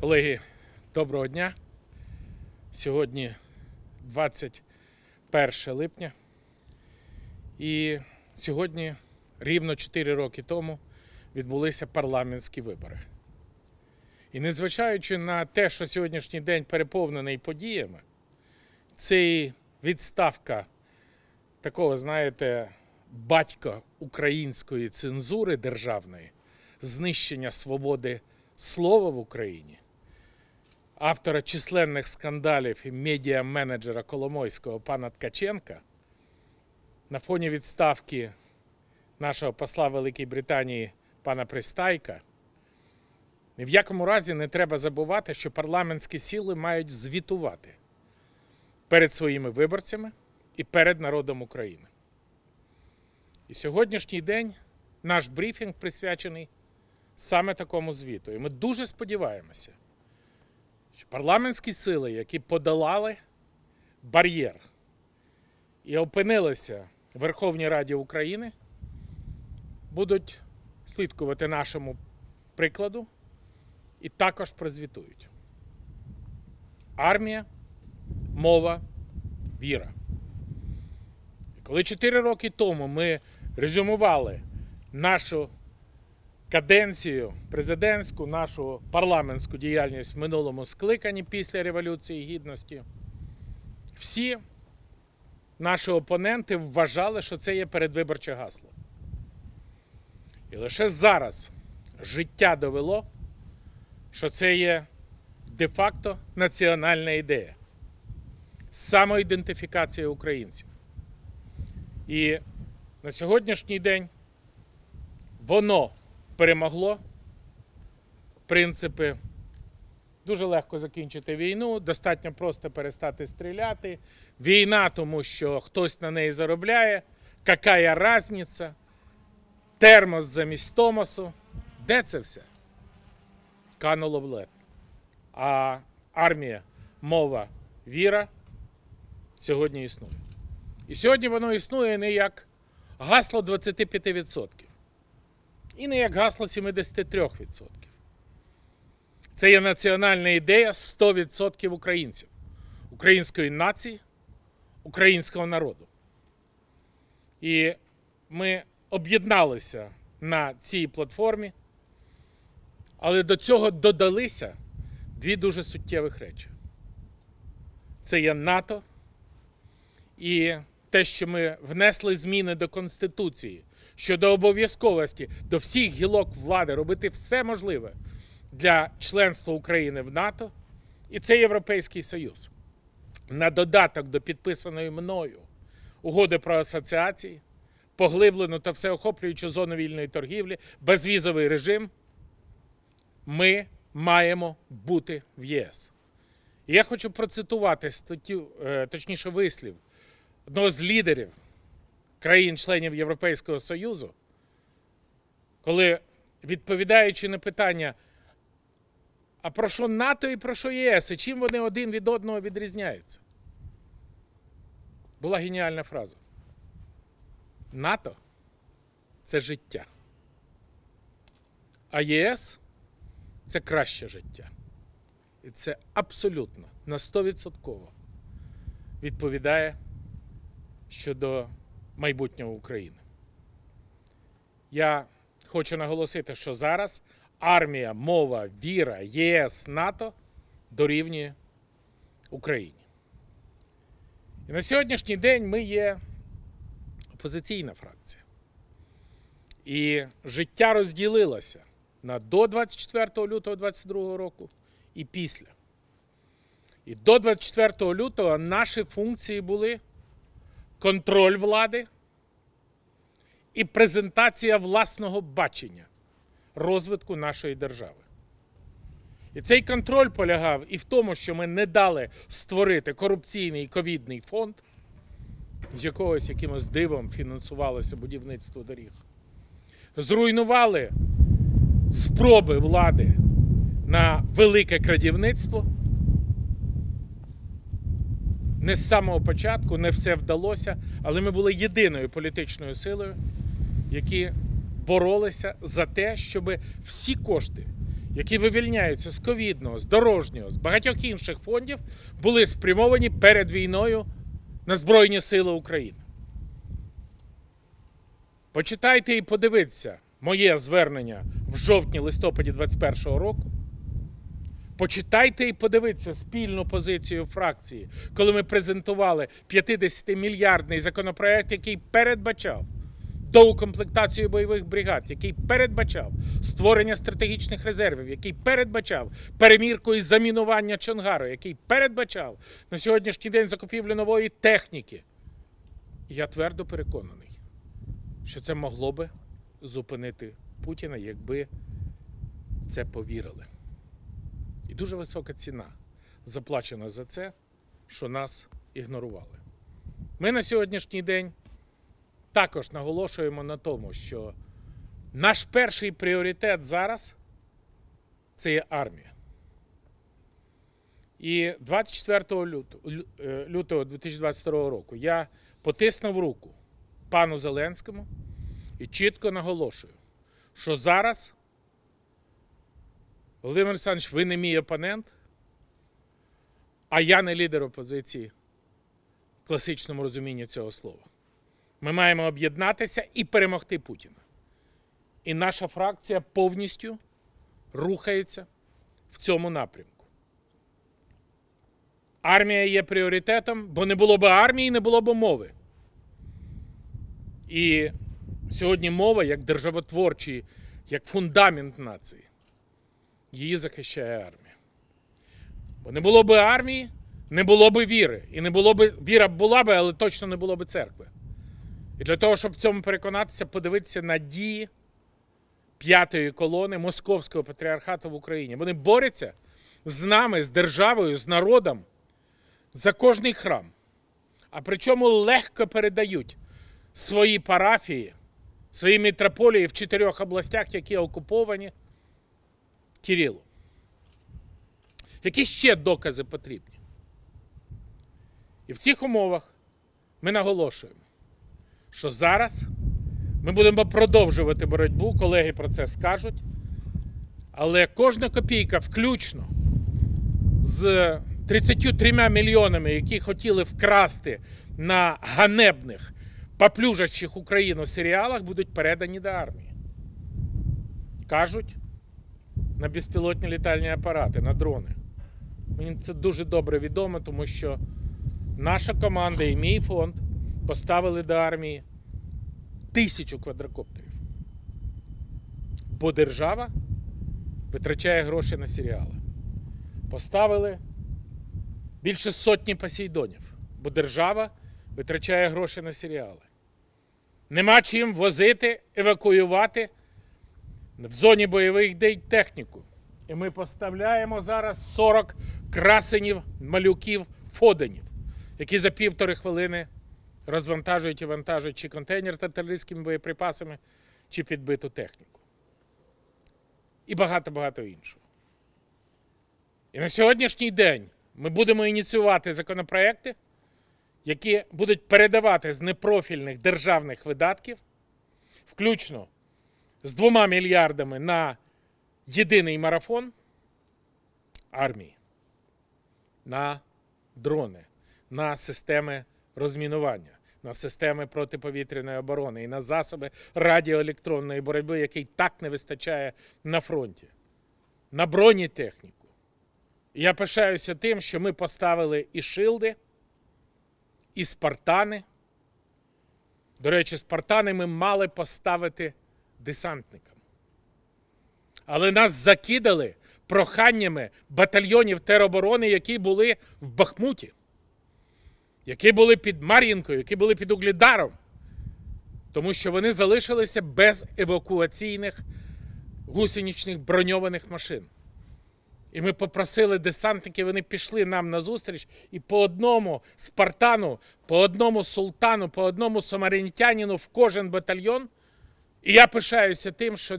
Колеги, доброго дня. Сьогодні 21 липня. І сьогодні, рівно 4 роки тому, відбулися парламентські вибори. І незважаючи на те, що сьогоднішній день переповнений подіями, це і відставка такого, знаєте, батька української цензури державної, знищення свободи слова в Україні, автора численних скандалів і медіа-менеджера Коломойського пана Ткаченка, на фоні відставки нашого посла Великої Британії пана Пристайка, ні в якому разі не треба забувати, що парламентські сили мають звітувати перед своїми виборцями і перед народом України. І сьогоднішній день наш брифінг присвячений саме такому звіту. І ми дуже сподіваємося, що парламентські сили, які подолали бар'єр і опинилися в Верховній Раді України, будуть слідкувати нашому прикладу і також прозвітують. Армія, мова, віра. І коли 4 роки тому ми резюмували нашу каденцію президентську, нашу парламентську діяльність в минулому скликанні після Революції Гідності, всі наші опоненти вважали, що це є передвиборче гасло. І лише зараз життя довело, що це є де-факто національна ідея, самоідентифікація українців. І на сьогоднішній день воно перемогло. Принципи: дуже легко закінчити війну, достатньо просто перестати стріляти. Війна, тому що хтось на неї заробляє. Какая разниця? Термос замість Томосу. Де це все? Кануло в лед. А армія, мова, віра сьогодні існує. І сьогодні воно існує не як гасло 25%. І не як гасло 73%. Це є національна ідея 100% українців, української нації, українського народу. І ми об'єдналися на цій платформі, але до цього додалися 2 дуже суттєвих речі. Це є НАТО і те, що ми внесли зміни до Конституції щодо обов'язковості до всіх гілок влади робити все можливе для членства України в НАТО, і це Європейський Союз. На додаток до підписаної мною угоди про асоціації, поглиблену та всеохоплюючу зону вільної торгівлі, безвізовий режим, ми маємо бути в ЄС. І я хочу процитувати вислів одного з лідерів країн-членів Європейського Союзу, коли, відповідаючи на питання, а про що НАТО і про що ЄС, і чим вони один від одного відрізняються, була геніальна фраза. НАТО – це життя, а ЄС – це краще життя. І це абсолютно, на 100% відповідає щодо майбутнього України. Я хочу наголосити, що зараз армія, мова, віра, ЄС, НАТО дорівнює Україні. І на сьогоднішній день ми є опозиційна фракція. І життя розділилося на до 24 лютого 2022 року і після. І до 24 лютого наші функції були контроль влади і презентація власного бачення розвитку нашої держави. І цей контроль полягав і в тому, що ми не дали створити корупційний ковідний фонд, з якимось дивом фінансувалося будівництво доріг. Зруйнували спроби влади на велике крадівництво. Не з самого початку, не все вдалося, але ми були єдиною політичною силою, які боролися за те, щоб всі кошти, які вивільняються з ковідного, з дорожнього, з багатьох інших фондів, були спрямовані перед війною на Збройні Сили України. Почитайте і подивіться моє звернення в жовтні-листопаді 2021 року. Почитайте і подивіться спільну позицію фракції, коли ми презентували 50-мільярдний законопроект, який передбачав доукомплектацію бойових бригад, який передбачав створення стратегічних резервів, який передбачав перемірку і замінування Чонгару, який передбачав на сьогоднішній день закупівлю нової техніки. І я твердо переконаний, що це могло би зупинити Путіна, якби це повірили. І дуже висока ціна заплачена за це, що нас ігнорували. Ми на сьогоднішній день також наголошуємо на тому, що наш перший пріоритет зараз – це є армія. І 24 лютого 2022 року я потиснув руку пану Зеленському і чітко наголошую, що зараз, Володимир Олександрович, ви не мій опонент, а я не лідер опозиції в класичному розумінні цього слова. Ми маємо об'єднатися і перемогти Путіна. І наша фракція повністю рухається в цьому напрямку. Армія є пріоритетом, бо не було б армії, не було б мови. І сьогодні мова, як державотворчий, як фундамент нації, її захищає армія. Бо не було б армії, не було б віри. І не було б, віра була б, але точно не було б церкви. І для того, щоб в цьому переконатися, подивитися на дії п'ятої колони Московського патріархату в Україні. Вони борються з нами, з державою, з народом за кожний храм. А причому легко передають свої парафії, свої митрополії в 4 областях, які окуповані, Кирилу. Які ще докази потрібні? І в цих умовах ми наголошуємо, що зараз ми будемо продовжувати боротьбу, колеги про це скажуть, але кожна копійка, включно з 33 мільйонами, які хотіли вкрасти на ганебних, поплюжащих Україну серіалах, будуть передані до армії. Кажуть, на безпілотні літальні апарати, на дрони. Мені це дуже добре відомо, тому що наша команда і мій фонд поставили до армії 1000 квадрокоптерів. Бо держава витрачає гроші на серіали. Поставили більше сотні посейдонів, бо держава витрачає гроші на серіали. Нема чим возити, евакуювати в зоні бойових дій техніку. І ми поставляємо зараз 40 красенів, малюків, фоденів, які за 1,5 хвилини розвантажують і вантажують чи контейнер з артилерійськими боєприпасами, чи підбиту техніку. І багато-багато іншого. І на сьогоднішній день ми будемо ініціювати законопроекти, які будуть передавати з непрофільних державних видатків, включно з 2 мільярдами на єдиний марафон армії, на дрони, на системи розмінування, на системи протиповітряної оборони і на засоби радіоелектронної боротьби, який так не вистачає на фронті, на бронетехніку. І я пишаюся тим, що ми поставили і шилди, і спартани. До речі, спартани ми мали поставити десантникам. Але нас закидали проханнями батальйонів тероборони, які були в Бахмуті, які були під Мар'їнкою, які були під Угледаром, тому що вони залишилися без евакуаційних гусеничних броньованих машин. І ми попросили десантників, вони пішли нам назустріч, і по одному спартану, по одному султану, по одному самарянтянину в кожен батальйон. І я пишаюся тим, що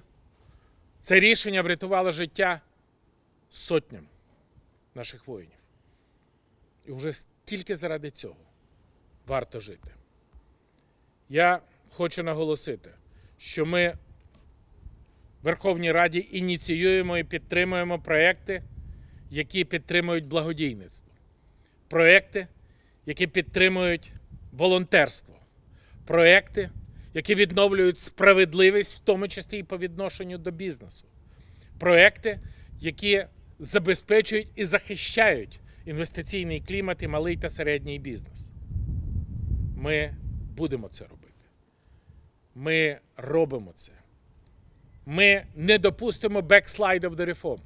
це рішення врятувало життя сотням наших воїнів. І вже тільки заради цього варто жити. Я хочу наголосити, що ми Верховній Раді ініціюємо і підтримуємо проекти, які підтримують благодійництво, проекти, які підтримують волонтерство, проекти, які відновлюють справедливість, в тому числі і по відношенню до бізнесу, проекти, які забезпечують і захищають інвестиційний клімат і малий та середній бізнес. Ми будемо це робити. Ми робимо це. Ми не допустимо backslide of the reform.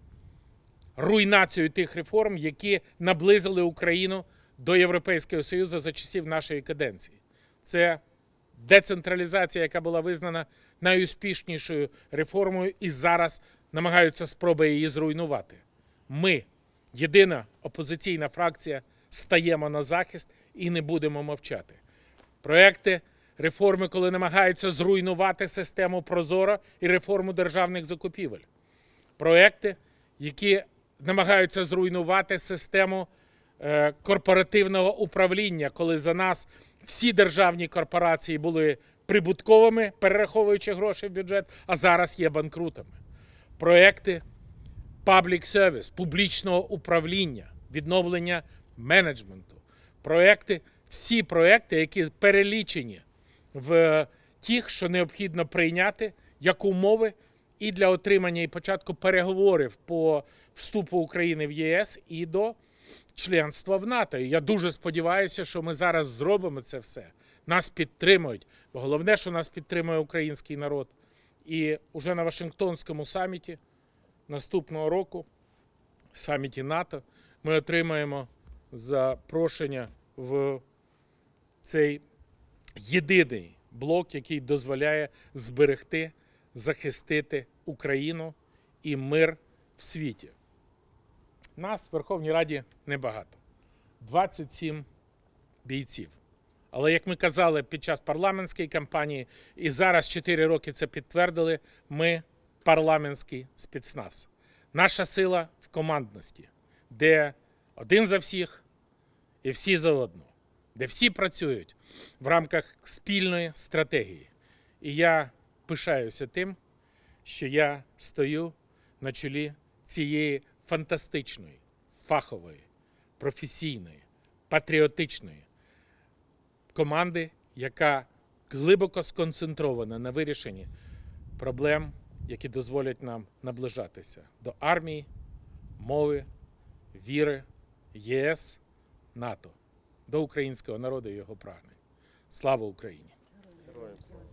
Руйнацію тих реформ, які наблизили Україну до Європейського Союзу за часів нашої каденції. Це децентралізація, яка була визнана найуспішнішою реформою і зараз намагаються спроби її зруйнувати. Ми, єдина опозиційна фракція, стаємо на захист і не будемо мовчати. Проекти реформи, коли намагаються зруйнувати систему ProZorro і реформу державних закупівель. Проекти, які намагаються зруйнувати систему корпоративного управління, коли за нас всі державні корпорації були прибутковими, перераховуючи гроші в бюджет, а зараз є банкрутами. Проекти public service, публічного управління, відновлення менеджменту. Проекти, всі проекти, які перелічені в тих, що необхідно прийняти як умови і для отримання і початку переговорів по вступу України в ЄС і до членства в НАТО. І я дуже сподіваюся, що ми зараз зробимо це все. Нас підтримують, бо головне, що нас підтримує український народ. І вже на Вашингтонському саміті наступного року, саміті НАТО, ми отримаємо запрошення в цей єдиний блок, який дозволяє зберегти, захистити Україну і мир в світі. Нас в Верховній Раді небагато. 27 бійців. Але, як ми казали під час парламентської кампанії, і зараз 4 роки це підтвердили, ми парламентський спецназ. Наша сила в командності, де один за всіх і всі за одну, де всі працюють в рамках спільної стратегії. І я пишаюся тим, що я стою на чолі цієї фантастичної, фахової, професійної, патріотичної команди, яка глибоко сконцентрована на вирішенні проблем, які дозволять нам наближатися до армії, мови, віри, ЄС, НАТО, до українського народу і його прагнень. Слава Україні!